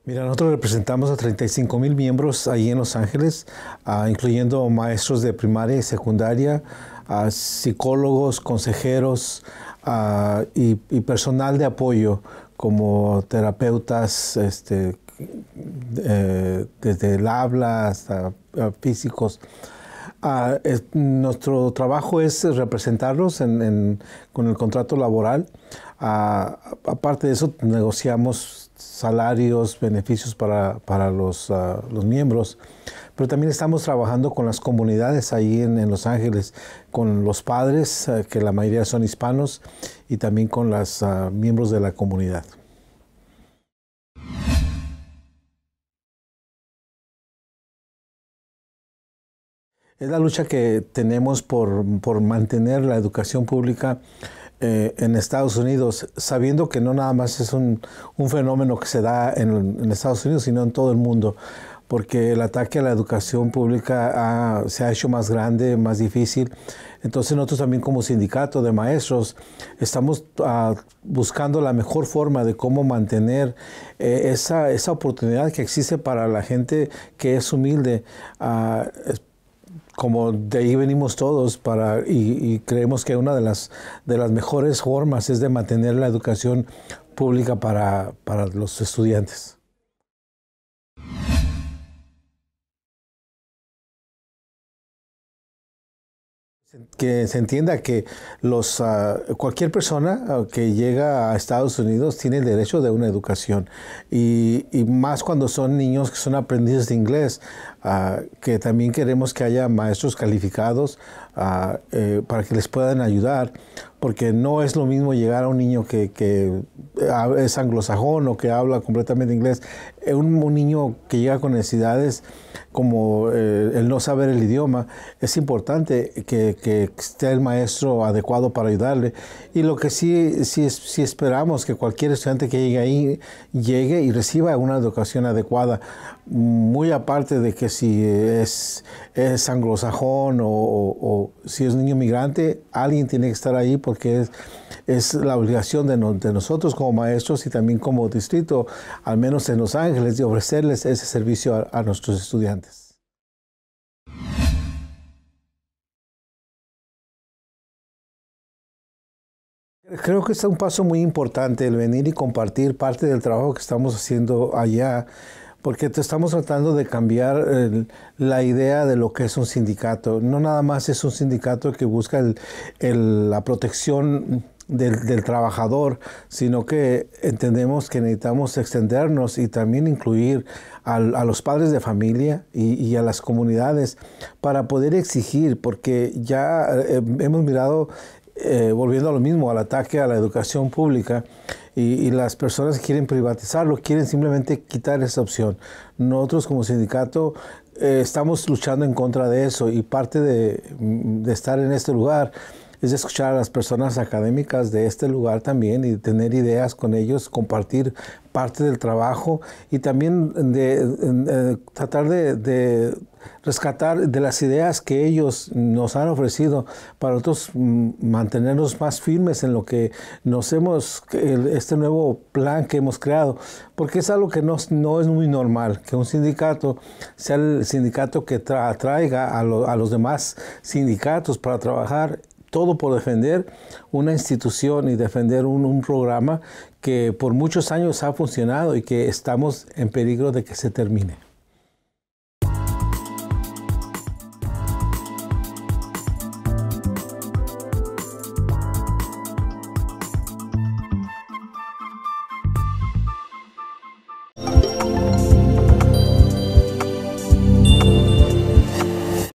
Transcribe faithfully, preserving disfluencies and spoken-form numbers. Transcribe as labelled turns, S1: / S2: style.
S1: Mira, nosotros representamos a treinta y cinco mil miembros ahí en Los Ángeles, uh, incluyendo maestros de primaria y secundaria, uh, psicólogos, consejeros uh, y, y personal de apoyo como terapeutas, este, eh, desde el habla hasta uh, físicos. Uh, es, nuestro trabajo es representarlos en, en, con el contrato laboral. Uh, aparte de eso, negociamos salarios, beneficios para, para los, uh, los miembros, pero también estamos trabajando con las comunidades ahí en, en Los Ángeles, con los padres, uh, que la mayoría son hispanos, y también con los uh, miembros de la comunidad. Es la lucha que tenemos por, por mantener la educación pública eh, en Estados Unidos, sabiendo que no nada más es un, un fenómeno que se da en, en Estados Unidos, sino en todo el mundo, porque el ataque a la educación pública ha, se ha hecho más grande, más difícil. Entonces nosotros también como sindicato de maestros estamos uh, buscando la mejor forma de cómo mantener eh, esa, esa oportunidad que existe para la gente que es humilde. Uh, Como de ahí venimos todos para, y, y creemos que una de las, de las mejores formas es de mantener la educación pública para, para los estudiantes. Que se entienda que los, uh, cualquier persona uh, que llega a Estados Unidos tiene el derecho de una educación, y, y más cuando son niños que son aprendices de inglés, uh, que también queremos que haya maestros calificados uh, eh, para que les puedan ayudar, porque no es lo mismo llegar a un niño que, que es anglosajón o que habla completamente inglés. Un, un niño que llega con necesidades como eh, el no saber el idioma, es importante que, que esté el maestro adecuado para ayudarle. Y lo que sí, sí, sí esperamos que cualquier estudiante que llegue ahí llegue y reciba una educación adecuada, muy aparte de que si es, es anglosajón o, o, o si es un niño migrante, alguien tiene que estar ahí, porque es, es la obligación de, no, de nosotros como maestros y también como distrito, al menos en Los Ángeles, de ofrecerles ese servicio a, a nuestros estudiantes. Creo que es un paso muy importante el venir y compartir parte del trabajo que estamos haciendo allá, porque te estamos tratando de cambiar el, la idea de lo que es un sindicato. No nada más es un sindicato que busca el, el, la protección del, del trabajador, sino que entendemos que necesitamos extendernos y también incluir a, a los padres de familia y, y a las comunidades para poder exigir, porque ya eh, hemos mirado, Eh, volviendo a lo mismo, al ataque a la educación pública, y, y las personas que quieren privatizarlo, quieren simplemente quitar esa opción. Nosotros como sindicato eh, estamos luchando en contra de eso, y parte de, de estar en este lugar es escuchar a las personas académicas de este lugar también y tener ideas con ellos, compartir parte del trabajo y también de, de, de tratar de, de rescatar de las ideas que ellos nos han ofrecido para nosotros mantenernos más firmes en lo que nos hemos, este nuevo plan que hemos creado, porque es algo que no, no es muy normal, que un sindicato sea el sindicato que tra, atraiga a, lo, a los demás sindicatos para trabajar, todo por defender una institución y defender un, un programa que por muchos años ha funcionado y que estamos en peligro de que se termine.